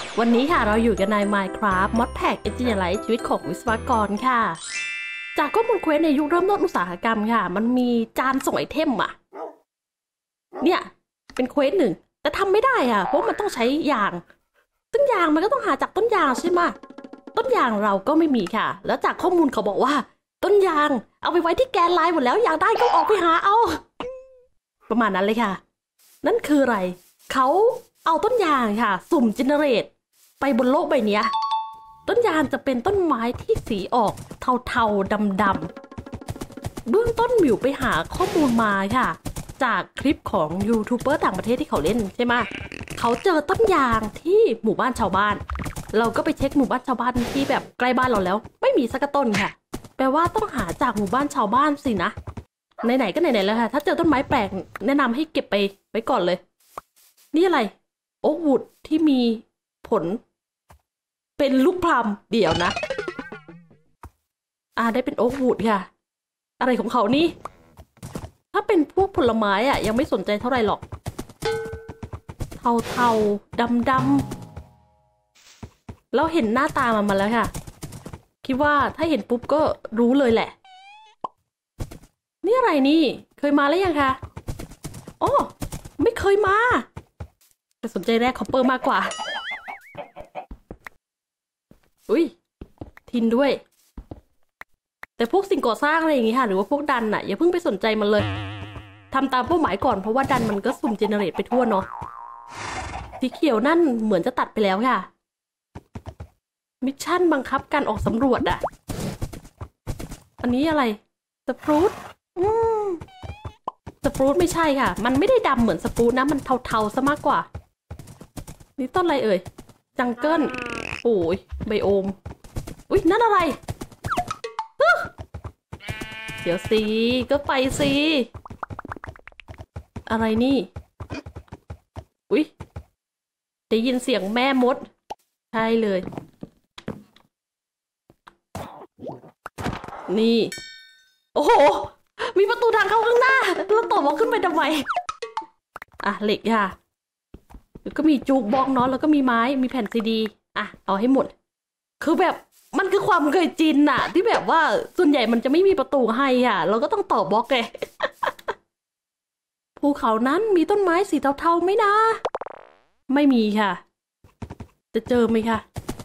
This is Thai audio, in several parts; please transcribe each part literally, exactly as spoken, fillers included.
วันนี้ค่ะเราอยู่กันใน Minecraft Mod Pack Engineering ชีวิตของวิศวกรค่ะจากข้อมูลเควสในยุคเริ่มต้นอุตสาหกรรมค่ะมันมีจานส่งไอเทมอะเนี่ยเป็นเควสหนึ่งแต่ทำไม่ได้อะเพราะมันต้องใช้ยางซึ่งยางมันก็ต้องหาจากต้นยางใช่ไหมต้นยางเราก็ไม่มีค่ะแล้วจากข้อมูลเขาบอกว่าต้นยางเอาไปไว้ที่แกนไลน์หมดแล้วอยากได้ก็ออกไปหาเอาประมาณนั้นเลยค่ะนั่นคืออะไรเขาเอาต้นยางค่ะสุ่มเจเนเรตไปบนโลกใบนี้ต้นยางจะเป็นต้นไม้ที่สีออกเทาๆดำๆเบื้องต้นหมิวไปหาข้อมูลมาค่ะจากคลิปของยูทูบเบอร์ต่างประเทศที่เขาเล่นใช่ไหมเขาเจอต้นยางที่หมู่บ้านชาวบ้านเราก็ไปเช็คหมู่บ้านชาวบ้านที่แบบใกล้บ้านเราแล้วไม่มีสักต้นค่ะแปลว่าต้องหาจากหมู่บ้านชาวบ้านสินะไหนๆก็ไหนๆแล้วค่ะถ้าเจอต้นไม้แปลกแนะนำให้เก็บไปไว้ก่อนเลยนี่อะไรโอ๊กวูดที่มีผลเป็นลูกพลัมเดี๋ยวนะอ่าได้เป็นโอ๊กวูดค่ะอะไรของเขานี่ถ้าเป็นพวกผลไม้อ่ะยังไม่สนใจเท่าไหร่หรอกเทาๆดำๆเราเห็นหน้าตามันมาแล้วค่ะคิดว่าถ้าเห็นปุ๊บก็รู้เลยแหละนี่อะไรนี่เคยมาแล้วยังคะอ๋อไม่เคยมาแต่สนใจแรกคอปเปอร์มากกว่าอุ้ยทินด้วยแต่พวกสิ่งก่อสร้างอะไรอย่างงี้ค่ะหรือว่าพวกดันน่ะอย่าเพิ่งไปสนใจมันเลยทำตามเป้าหมายก่อนเพราะว่าดันมันก็สุ่มเจเนเรตไปทั่วเนาะสีเขียวนั่นเหมือนจะตัดไปแล้วค่ะมิชชั่นบังคับการออกสำรวจอ่ะอันนี้อะไรสปรูตอืมสปรูตไม่ใช่ค่ะมันไม่ได้ดำเหมือนสปรูตนะมันเทาๆซะมากกว่านี่ต้นอะไรเอ่ยจังเกิลโอ้ยไบโอมอุ๊ยนั่นอะไรเดี๋ยวสิก็ไปสิอะไรนี่อุ๊ยได้ยินเสียงแม่มดใช่เลยนี่โอ้โหมีประตูทางเข้าข้างหน้าแล้วต่อมาขึ้นไปทำไมอ่ะเหล็กค่ะแล้วก็มีจูกบล็อกเนาะแล้วก็มีไม้มีแผ่นซีดีอ่ะเอาให้หมดคือแบบมันคือความเคยจินอะที่แบบว่าส่วนใหญ่มันจะไม่มีประตูให้อ่ะเราก็ต้องต่อบล็อกไง ภูเขานั้นมีต้นไม้สีเทาๆไหมนะไม่มีค่ะจะเจอไหมคะ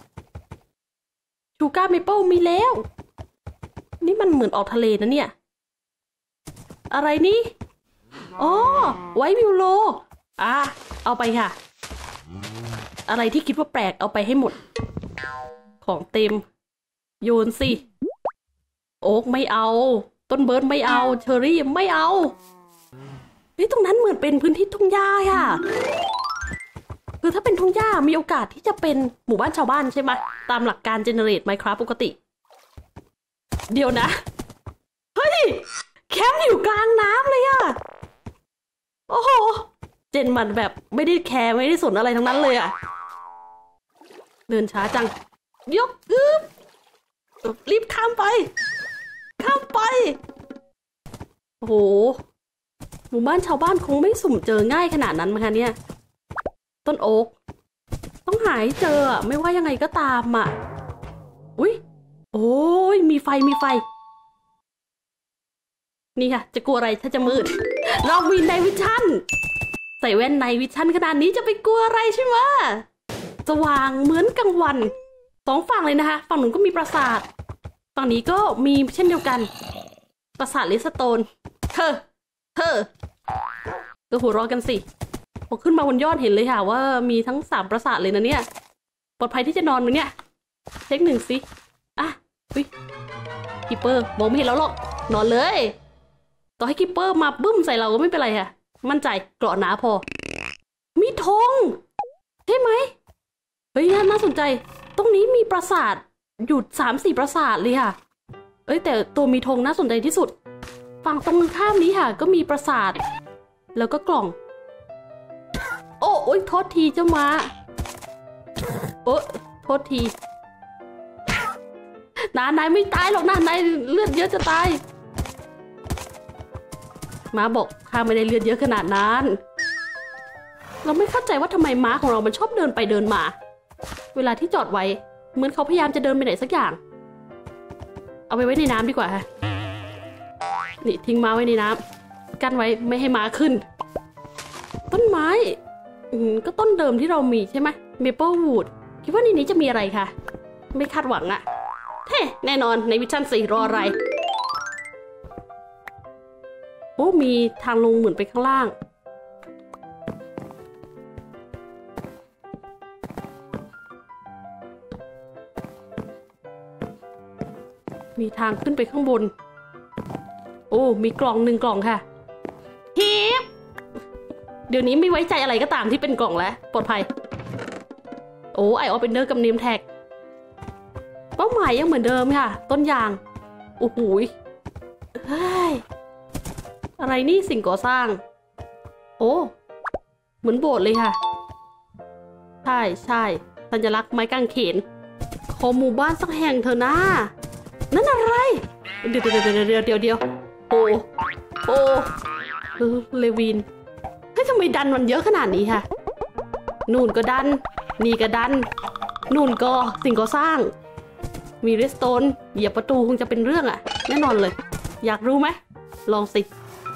ชูการ์เมเปิลมีแล้วนี่มันเหมือนออกทะเลนะเนี่ยอะไรนี่อ๋อไวท์วิวโลอ่ะเอาไปค่ะอะไรที่คิดว่าแปลกเอาไปให้หมดของเต็มโยนสิโอ๊กไม่เอาต้นเบิร์ดไม่เอาเชอรี่ไม่เอาเฮ้ยตรงนั้นเหมือนเป็นพื้นที่ทุ่งหญ้าค่ะคือถ้าเป็นทุ่งหญ้ามีโอกาสที่จะเป็นหมู่บ้านชาวบ้านใช่ไหมตามหลักการเจเนเรต Minecraft ปกติเดี๋ยวนะเฮ้ยแคมป์อยู่กลางน้ำเลยอะโอ้โหเจนมันแบบไม่ได้แคร์ไม่ได้สนอะไรทั้งนั้นเลยอะเดินช้าจังยกอึ๊บรีบข้ามไปข้ามไปโอ้โหหมู่บ้านชาวบ้านคงไม่สุ่มเจอง่ายขนาดนั้นมั้งคะเนี่ยต้นโอ๊กต้องหาให้เจออะไม่ว่ายังไงก็ตามอ่ะอุ้ยโอ้ยมีไฟมีไฟนี่ค่ะจะกลัวอะไรถ้าจะมืดเรามีไนท์วิชั่นใส่แว่นไนท์วิชั่นขนาดนี้จะไปกลัวอะไรใช่ไหมสว่างเหมือนกลางวันสองฝั่งเลยนะคะฝั่งหนึ่งก็มีปราสาทฝั่งนี้ก็มีเช่นเดียวกันปราสาทลิสโตนเธอเธอก็หัวเราะกันสิพอขึ้นมาบนยอดเห็นเลยค่ะว่ามีทั้งสามปราสาทเลยนะเนี่ยปลอดภัยที่จะนอนมั้ยเนี่ยเช็คหนึ่งสิอ่ะอุ๊ยคิปเปอร์มองไม่เห็นแล้วหรอกนอนเลยต่อให้คิปเปอร์มาบึ้มใส่เราก็ไม่เป็นไรค่ะมั่นใจเกราะหนาพอมีธงใช่ไหมเฮ้ยน่าสนใจตรงนี้มีปราสาทอยู่สามสี่ปราสาทเลยค่ะเอ้ยแต่ตัวมีธงน่าสนใจที่สุดฝั่งตรงข้ามนี้ค่ะก็มีปราสาทแล้วก็กล่องโอ้โอ้ยโทษทีเจ้าม้าโอ้โทษทีนายนายไม่ตายหรอกนะนายเลือดเยอะจะตายม้าบอกข้าไม่ได้เลือดเยอะขนาดนั้นเราไม่เข้าใจว่าทำไมม้าของเรามันชอบเดินไปเดินมาเวลาที่จอดไว้เหมือนเขาพยายามจะเดินไปไหนสักอย่างเอาไปไว้ในน้ำดีกว่าฮะนี่ทิ้งม้าไว้ในน้ำกั้นไว้ไม่ให้ม้าขึ้นต้นไม้อืมก็ต้นเดิมที่เรามีใช่ไหมเมเปิลวูดคิดว่าในนี้จะมีอะไรคะไม่คาดหวังอะเฮ้แน่นอนในวิชั่นสี่รออะไรโอ้มีทางลงเหมือนไปข้างล่างมีทางขึ้นไปข้างบนโอ้มีกล่องหนึ่งกล่องค่ะทิปเดี๋ยวนี้ไม่ไว้ใจอะไรก็ตามที่เป็นกล่องแล้วปลอดภัยโอ้ไอออเป็นเนอร์กับเนมแท็กเป้าหมายยังเหมือนเดิมค่ะต้นยางโอ้โหเฮ้ยอะไรนี่สิ่งก่อสร้างโอ้เหมือนโบสถ์เลยค่ะใช่ใช่สัญลักษณ์ไม้กางเขนขอหมู่บ้านสักแห่งเถอะนะนั่นอะไรเดี๋ยวเดี๋ยวเดี๋ยวเดี๋ยวเดี๋ยวเดี๋ยวโอ้โอ้เลวินเฮ้ยทำไมดันมันเยอะขนาดนี้ค่ะนู่นก็ดันนี่ก็ดันนู่นก็สิ่งก่อสร้างมีเรสโตนเหยียบประตูคงจะเป็นเรื่องอะแน่นอนเลยอยากรู้ไหมลองสิ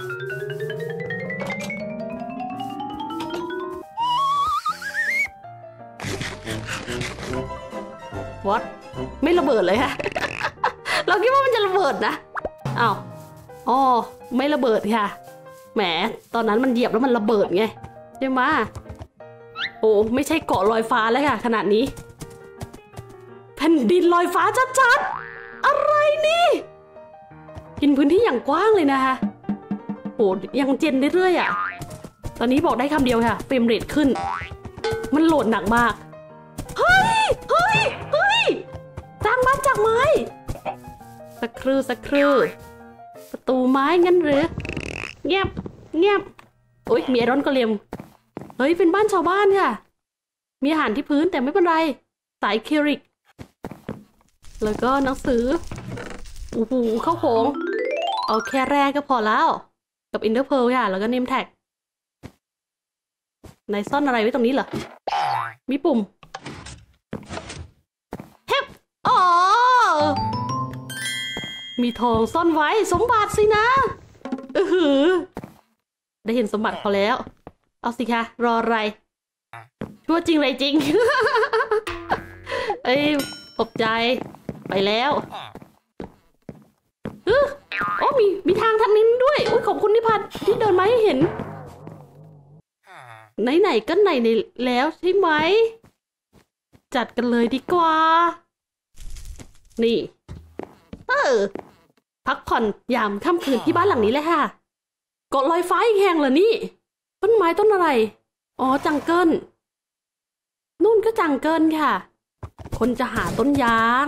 วอทไม่ระเบิดเลยค่ะ เราคิดว่ามันจะระเบิดนะอ้าวอ๋อไม่ระเบิดค่ะแหมตอนนั้นมันเหยียบแล้วมันระเบิดไงใช่ไหมโอ้ไม่ใช่เกาะลอยฟ้าแล้วค่ะขนาดนี้แผ่นดินลอยฟ้าชัดๆอะไรนี่กินพื้นที่อย่างกว้างเลยนะคะโอ้ยังเจนเรื่อยๆอ่ะตอนนี้บอกได้คำเดียวค่ะเฟรมเรทขึ้นมันโหลดหนักมากเฮ้ยเฮ้ยเฮ้ยสร้างบ้านจากไม้สักครู่สักครู่ประตูไม้งั้นหรือเงียบเงียบโอ๊ยมีไอรอนกอเลมเฮ้ยเป็นบ้านชาวบ้านค่ะมีอาหารที่พื้นแต่ไม่เป็นไรสายเคริกแล้วก็หนังสือโอ้โหเข้าโค้งเอาแค่แรกก็พอแล้วกับอินเตอร์เพลค่ะแล้วก็เนมแท็กไหนซ่อนอะไรไว้ตรงนี้เหรอมีปุ่มเฮ้ยอ๋อมีทองซ่อนไว้สมบัติสินะเออหือได้เห็นสมบัติเขาแล้วเอาสิคะรออะไรชั่วจริงไรจริง เอ้ยตกใจไปแล้วเออโอ้มีมีทางทางนี้ด้วยอุ้ยขอบคุณนิพันธ์ที่เดินมาให้เห็นไหนๆก็ไหนในแล้วใช่ไหมจัดกันเลยดีกว่านี่เออพักผ่อนยามค่ำคืนที่บ้านหลังนี้เลยค่ะเกาะลอยฟ้าอีกแห่งเหรอนี่ต้นไม้ต้นอะไรอ๋อจังเกิลนู่นก็จังเกิลค่ะคนจะหาต้นยาง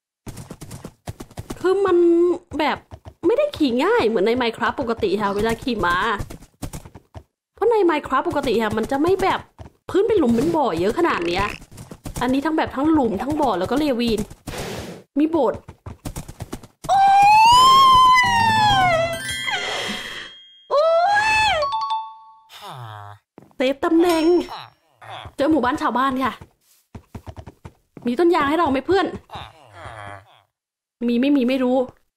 คือมันแบบไม่ได้ขี่ง่ายเหมือนใน Minecraft ปกติค่ะเวลาขี่ม้าเพราะใน Minecraft ปกติค่ะมันจะไม่แบบพื้นเป็นหลุมเป็นบ่อเยอะขนาดเนี้ยอันนี้ทั้งแบบทั้งหลุมทั้งบ่อแล้วก็เลวีนมีโบสถ์เซฟตำแหน่งเจอหมู่บ้านชาวบ้านค่ะมีต้นยางให้เราไหมเพื่อนมีไม่มีไม่รู้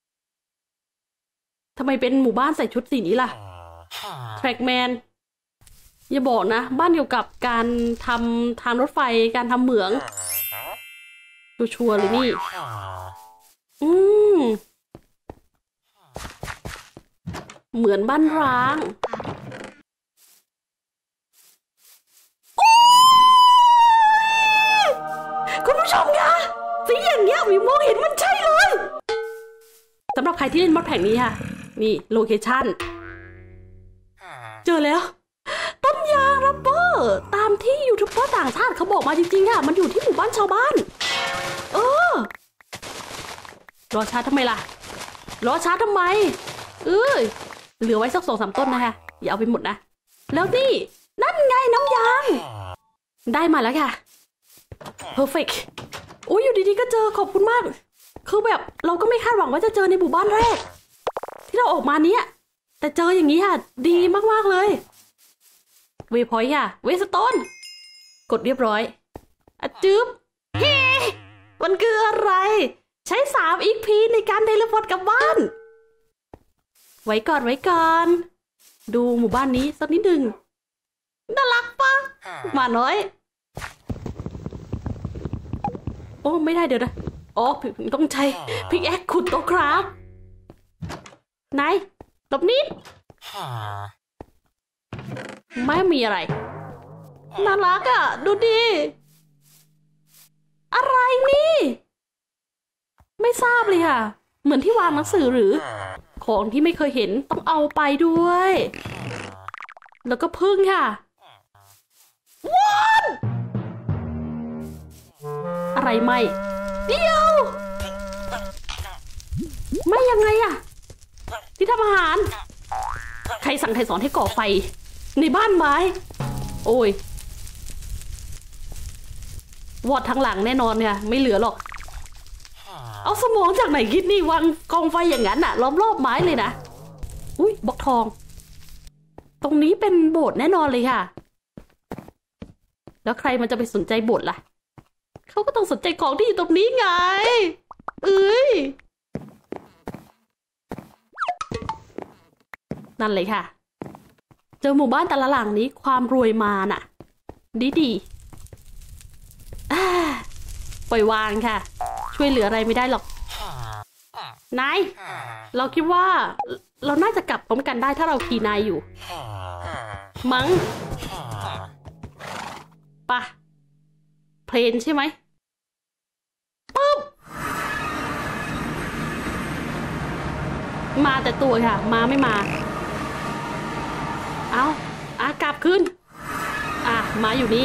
ทำไมเป็นหมู่บ้านใส่ชุดสีนี้ล่ะแทร็กแมนอย่าบอกนะบ้านเกี่ยวกับการทำทางรถไฟการทำเหมืองชัวร์เลยนี่อืมเหมือนบ้านร้างคุณผู้ชมคะสีอย่างเงี้ยวิวมองเห็นมันใช่เลยสำหรับใครที่เล่นมอดแผงนี้ค่ะนี่โลเคชั่นเจอแล้วต้นยางรับเบอร์ตามที่ยูทูบเบอร์ต่างชาติเขาบอกมาจริงๆค่ะมันอยู่ที่หมู่บ้านชาวบ้านเออรอช้าทำไมล่ะรอช้าทำไมเอ้ยเหลือไว้สักสองสามต้นนะคะอย่าเอาไปหมดนะแล้วนี่นั่นไงน้ำยางได้มาแล้วค่ะperfect โอ้ยอยู่ดีๆก็เจอขอบคุณมากคือแบบเราก็ไม่คาดหวังว่าจะเจอในหมู่บ้านแรกที่เราออกมาเนี้ยแต่เจออย่างนี้ค่ะดีมากๆเลยเวพอยต์ค่ะเวสโตนกดเรียบร้อยอะจึ๊บเฮ้มันคืออะไรใช้สามอีกพีในการเทเลพอร์ตกลับบ้านไว้ก่อนไว้ก่อนดูหมู่บ้านนี้สักนิดหนึ่งน่ารักปะหมาน้อยโอ้ไม่ได้เดี๋ยวนะอ๋อต้องใช้พิกแอคขุดโต๊ะครับไหนหลบนิดไม่มีอะไรน่ารักอ่ะดูดิอะไรนี่ไม่ทราบเลยค่ะเหมือนที่วางหนังสือหรือของที่ไม่เคยเห็นต้องเอาไปด้วยแล้วก็พึ่งค่ะว้านอะไรไม่เดี๋ยวไม่ยังไงอะที่ทำอาหารใครสั่งใครสอนให้ก่อไฟในบ้านไม้โอ้ยวอดทั้งหลังแน่นอนเนี่ยไม่เหลือหรอกเอาสมองจากไหนคิดนี่วางกองไฟอย่างนั้นอะล้อมรอบไม้เลยนะอุ้ยบล็อกทองตรงนี้เป็นโบสถ์แน่นอนเลยค่ะแล้วใครมันจะไปสนใจโบสถ์ล่ะเขาก็ต้องสนใจของที่อยู่ตรงนี้ไงเอ้ยนั่นเลยค่ะเจอหมู่บ้านแต่ละหลังนี้ความรวยมาน่ะดีดีปล่อยวางค่ะช่วยเหลืออะไรไม่ได้หรอกนายเราคิดว่าเราน่าจะกลับพร้อมกันได้ถ้าเราขี่นายอยู่มั้งปะเพลนใช่ไหมปุ๊บมาแต่ตัวค่ะมาไม่มาเอาอ่ะกลับขึ้นอ่ะมาอยู่นี่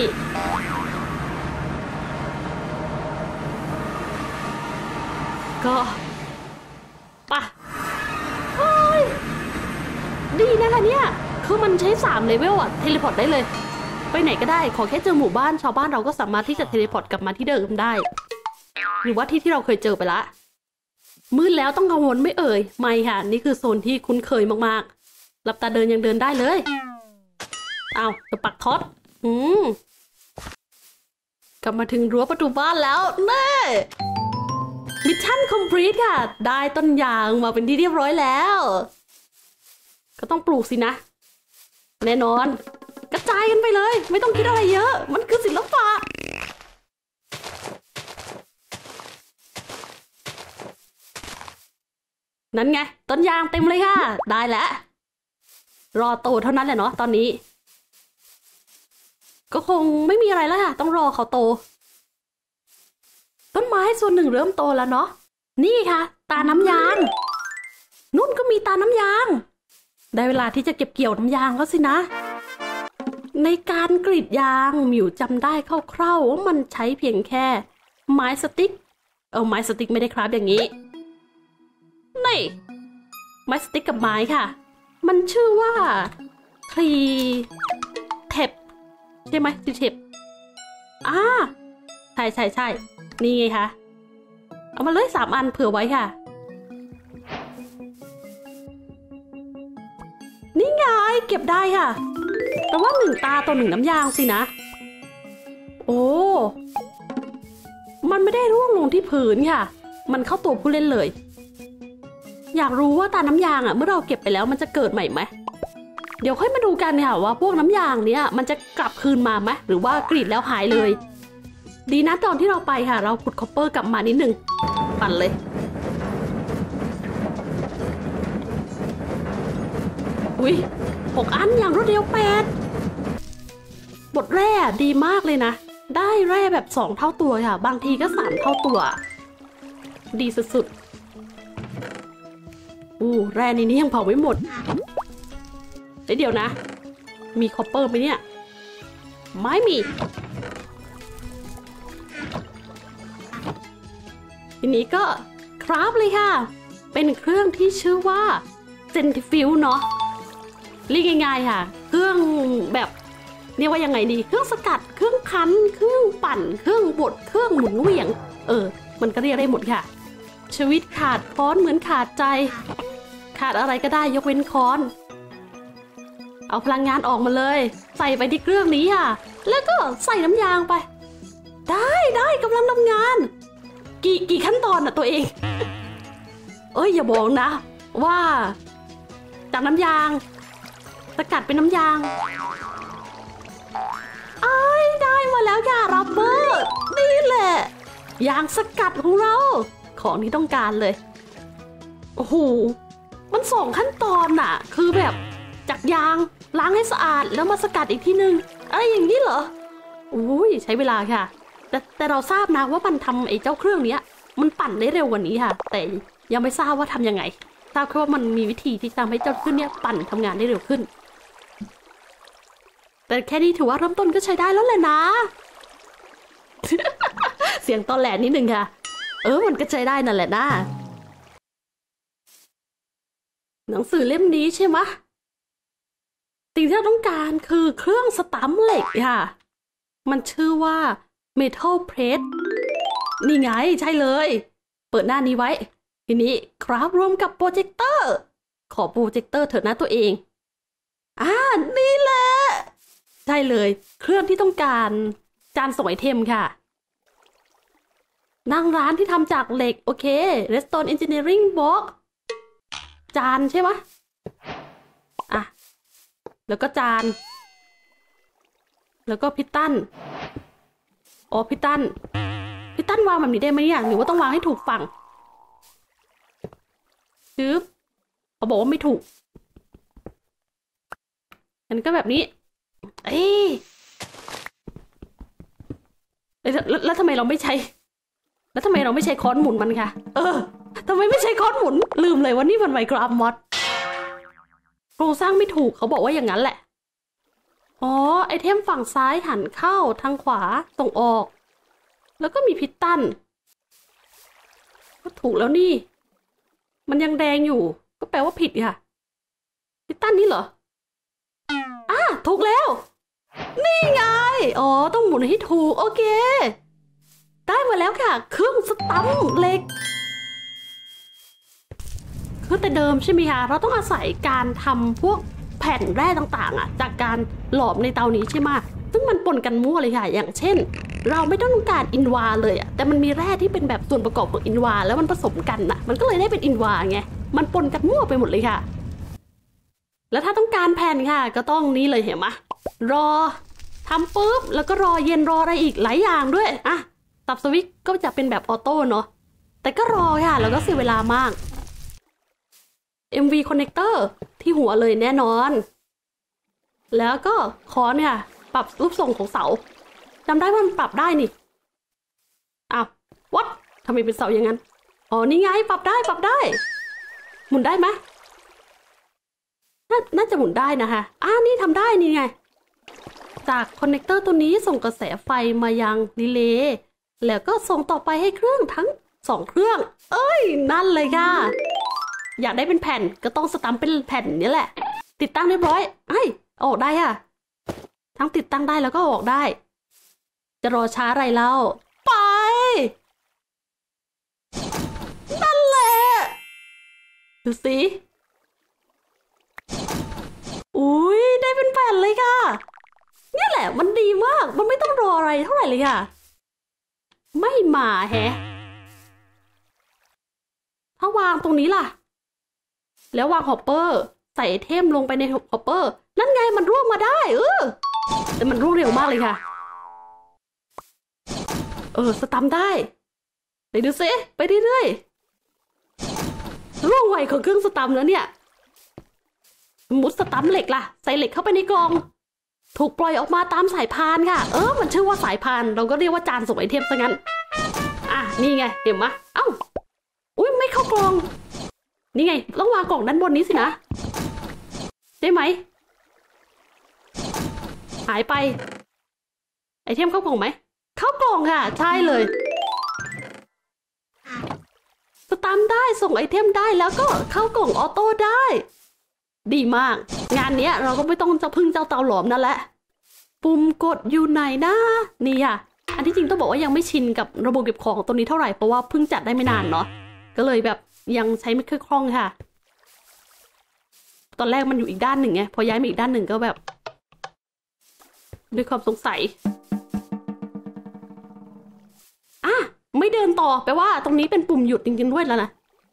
ก็ปะเฮ้ยดีนะคะเนี่ยคือมันใช้สามเลเวลอะเทเลพอร์ตได้เลยไปไหนก็ได้ขอแค่เจอหมู่บ้านชาวบ้านเราก็สามารถที่จะเทเลพอร์ตกลับมาที่เดิมได้หรือว่าที่ที่เราเคยเจอไปละมืดแล้วต้องกังวลไม่เอ่ยไม่ค่ะนี่คือโซนที่คุ้นเคยมากๆหลับตาเดินยังเดินได้เลยเอาจะปักท็อตอืมกลับมาถึงรั้วประตูบ้านแล้วเน่มิชชั่นคอมพลีทค่ะได้ต้นยางมาเป็นที่เรียบร้อยแล้วก็ต้องปลูกสินะแน่นอนกระจายกันไปเลยไม่ต้องคิดอะไรเยอะมันคือศิลปะนั่นไงต้นยางเต็มเลยค่ะได้แล้วรอโตเท่านั้นแหละเนาะตอนนี้ก็คงไม่มีอะไรแล้วค่ะต้องรอเขาโตต้นไม้ส่วนหนึ่งเริ่มโตแล้วเนาะนี่ค่ะตาน้ำยางนุ่นก็มีตาน้ำยางได้เวลาที่จะเก็บเกี่ยวน้ำยางแล้วสินะในการกรีดยางหมิวจำได้คร่าวๆว่ามันใช้เพียงแค่ไม้สติ๊กเออไม้สติ๊กไม่ได้ครับอย่างนี้นี่ไม้สติ๊กกับไม้ค่ะมันชื่อว่าทรีเทปใช่ไหมทรีเทปอ่าใช่ใช่ใช่นี่ไงคะเอามาเลยสามอันเผื่อไว้ค่ะนี่ไงเก็บได้ค่ะแต่ว่าหนึ่งตาต่อหนึ่งน้ำยางสินะโอ้มันไม่ได้ร่วงลงที่พื้นค่ะมันเข้าตัวผู้เล่นเลยอยากรู้ว่าตาน้ำยางอ่ะเมื่อเราเก็บไปแล้วมันจะเกิดใหม่ไหมเดี๋ยวค่อยมาดูกันค่ะว่าพวกน้ำยางเนี้ยมันจะกลับคืนมาไหมหรือว่ากรีดแล้วหายเลยดีนะตอนที่เราไปค่ะเราขุดคอปเปอร์กลับมานิดนึงปั่นเลยอุ้ยหกอันอย่างรวดเร็วแปดบทแร่ดีมากเลยนะได้แร่แบบสองเท่าตัวค่ะบางทีก็สามเท่าตัวดีสุดๆอู้แร่นี้ยังเผาไม่หมดเดี๋ยวนะมีคอปเปอร์ไหมเนี่ยไม่มีทีนี้ก็คราฟเลยค่ะเป็นเครื่องที่ชื่อว่าเซนทริฟิวเนาะเรียกง่ายๆค่ะเครื่องแบบเรียกว่ายังไงดีเครื่องสกัดเครื่องคั้นเครื่องปั่นเครื่องบดเครื่องหมุนเหวี่ยงเออมันก็เรียกได้หมดค่ะชีวิตขาดค้อนเหมือนขาดใจขาดอะไรก็ได้ยกเว้นค้อนเอาพลังงานออกมาเลยใส่ไปที่เครื่องนี้ค่ะแล้วก็ใส่น้ำยางไปได้ได้กำลังทำงานกี่กี่ขั้นตอนอะตัวเองเอ้ยอย่าบอกนะว่าจากน้ำยางสกัดเป็นน้ำยางไอ้ได้มาแล้วค่ะรับเบอร์นี่แหละยางสกัดของเราของที่ต้องการเลยโอ้โหมันสองขั้นตอนน่ะคือแบบจากยางล้างให้สะอาดแล้วมาสกัดอีกทีนึงอะไรอย่างนี้เหรออุ้ยใช้เวลาค่ะแต่แต่เราทราบนะว่ามันทำไอ้เจ้าเครื่องนี้มันปั่นได้เร็วกว่านี้ค่ะแต่ยังไม่ทราบว่าทำยังไงทราบแค่ว่ามันมีวิธีที่ทำให้เจ้าเครื่องนี้ปั่นทำงานได้เร็วขึ้นแต่แค่นี้ถือว่าเริ่มต้นก็ใช้ได้แล้วแหละนะ เสียงตอนแหลนิดนึงค่ะเออมันก็ใช้ได้นั่นแหละนะหนังสือเล่มนี้ใช่ไหมสิ่งที่เราต้องการคือเครื่องสตัมป์เหล็กค่ะมันชื่อว่า Metal Press นี่ไงใช่เลยเปิดหน้านี้ไว้ทีนี้ครับรวมกับโปรเจคเตอร์ขอโปรเจคเตอร์เถอะนะตัวเองอ่านี่แหละใช่เลยเครื่องที่ต้องการจานส่งไอเทมค่ะนั่งร้านที่ทำจากเหล็กโอเค Redstone Engineering Box จานใช่ไหมอ่ะแล้วก็จานแล้วก็พิตตันอ๋อพิตตันพิตตันวางแบบนี้ได้ไหมเนี่ยหรือว่าต้องวางให้ถูกฝั่งจึ๊บเขาบอกว่าไม่ถูกอันนี้ก็แบบนี้เอ้ยแล้วแล้วทำไมเราไม่ใช้แล้วทำไมเราไม่ใช้ค้อนหมุนมันคะเออทำไมไม่ใช้ค้อนหมุนลืมเลยว่านี่มันไมโครอัพมอดโครงสร้างไม่ถูกเขาบอกว่าอย่างนั้นแหละอ๋อไอเทมฝั่งซ้ายหันเข้าทางขวาส่งออกแล้วก็มีพิตตันก็ถูกแล้วนี่มันยังแดงอยู่ก็แปลว่าผิดค่ะพิตตันนี่เหรออ่ะถูกแล้วนี่ไงอ๋อต้องหมุนให้ถูกโอเคได้มาแล้วค่ะเครื่องสตัมป์เหล็กคือแต่เดิมใช่ไหมคะเราต้องอาศัยการทำพวกแผ่นแร่ต่างๆอ่ะจากการหลอมในเตานี้ใช่ไหมซึ่งมันปนกันมั่วเลยค่ะอย่างเช่นเราไม่ต้องการอินวาเลยอ่ะแต่มันมีแร่ที่เป็นแบบส่วนประกอบของอินวาแล้วมันผสมกันอ่ะมันก็เลยได้เป็นอินวาไงมันปนกันมั่วไปหมดเลยค่ะแล้วถ้าต้องการแผ่นค่ะก็ต้องนี้เลยเห็นไหมรอทำปุ๊บแล้วก็รอเย็นรออะไรอีกหลายอย่างด้วยอ่ะตับสวิตช์ก็จะเป็นแบบออโต้เนาะแต่ก็รอค่ะแล้วก็เสียเวลามาก เอ็ม วี Connector ที่หัวเลยแน่นอนแล้วก็คอนเนี่ยปรับรูปทรงของเสาจำได้ว่ามันปรับได้นี่อ้าว what ทำไมเป็นเสาอย่างนั้นอ๋อนี่ไงปรับได้ปรับได้หมุนได้ไหมนาน่าจะหมุนได้นะคะอ่านี่ทำได้นี่ไงจากคอนเนคเตอร์ตัวนี้ส่งกระแสไฟมายังรีเลย์แล้วก็ส่งต่อไปให้เครื่องทั้งสองเครื่องเอ้ยนั่นเลยค่ะอยากได้เป็นแผ่นก็ต้องสตัมป์เป็นแผ่นนี่แหละติดตั้งเรียบร้อยไอ้ออกได้ค่ะทั้งติดตั้งได้แล้วก็ออกได้จะรอช้าอะไรเล่าไปนั่นแหละดูสิอุ้ยได้เป็นแผ่นเลยค่ะนี่แหละมันดีมากมันไม่ต้องรออะไรเท่าไหร่เลยค่ะไม่มาแฮะถ้าวางตรงนี้ล่ะแล้ววางฮอปเปอร์ใส่เทมลงไปในฮอปเปอร์นั่นไงมันร่วงมาได้เออแต่มันร่วงเร็วมากเลยค่ะเออสตัมได้ไปดูซิไปเรื่อยๆร่วงไวของเครื่องสตัมแล้วเนี่ยมุดสตัมเหล็กล่ะใส่เหล็กเข้าไปในกล่องถูกปล่อยออกมาตามสายพานค่ะเออมันชื่อว่าสายพานเราก็เรียกว่าจานส่งไอเทมซะงั้นอ่ะนี่ไงเห็นไหมเอ้าอุ้ยไม่เข้ากล่องนี่ไงต้องวางกล่องด้านบนนี้สินะได้ไหมหายไปไอเทมเข้ากล่องไหมเข้ากล่องค่ะใช่เลยสตาร์ทได้ส่งไอเทมได้แล้วก็เข้ากล่องออโต้ได้ดีมากงานนี้เราก็ไม่ต้องจะพึ่งเจ้าเตาหลอมนั่นแหละปุ่มกดอยู่ไหนนะนี่อ่ะอันที่จริงต้องบอกว่ายังไม่ชินกับระบบเก็บของตัวนี้เท่าไหร่เพราะว่าเพิ่งจัดได้ไม่นานเนาะก็เลยแบบยังใช้ไม่ค่อยคล่องค่ะตอนแรกมันอยู่อีกด้านหนึ่งไงพอย้ายมาอีกด้านหนึ่งก็แบบด้วยความสงสัยต่อแปลว่าตรงนี้เป็นปุ่มหยุดจริงๆด้วยแล้วนะ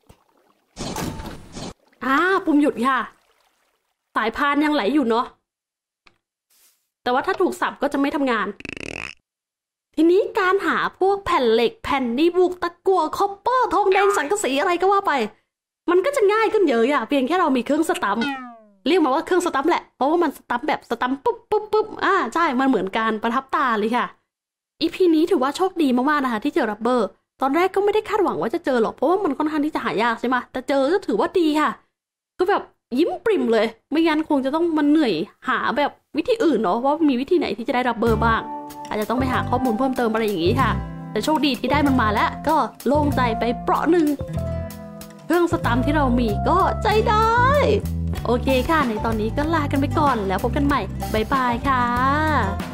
อ่าปุ่มหยุดค่ะสายพานยังไหลอยู่เนาะแต่ว่าถ้าถูกสับก็จะไม่ทำงานทีนี้การหาพวกแผ่นเหล็กแผ่นดีบุกตะกั่วคอปเปอร์ทองแดงสังกะสีอะไรก็ว่าไปมันก็จะง่ายขึ้นเยอะอะเพียงแค่เรามีเครื่องสตัมป์เรียกมาว่าเครื่องสตัมป์แหละเพราะว่ามันสตัมป์แบบสตัมป์ปุ๊บปุ๊บปุ๊บอ่าใช่มันเหมือนการประทับตาเลยค่ะอีพีนี้ถือว่าโชคดีมากๆนะคะที่เจอรับเบอร์ตอนแรกก็ไม่ได้คาดหวังว่าจะเจอหรอกเพราะว่ามันค่อนข้างที่จะหายากใช่ไหมแต่เจอก็ถือว่าดีค่ะก็แบบยิ้มปริ่มเลยไม่งั้นคงจะต้องมันเหนื่อยหาแบบวิธีอื่นเนาะว่ามีวิธีไหนที่จะได้รับเบอร์บ้างอาจจะต้องไปหาข้อมูลเพิ่มเติมอะไรอย่างนี้ค่ะแต่โชคดีที่ได้มันมาแล้วก็โล่งใจไปเปราะหนึ่งเครื่องสตัมป์ที่เรามีก็ใจได้โอเคค่ะในตอนนี้ก็ลากันไปก่อนแล้วพบกันใหม่บ๊ายบายค่ะ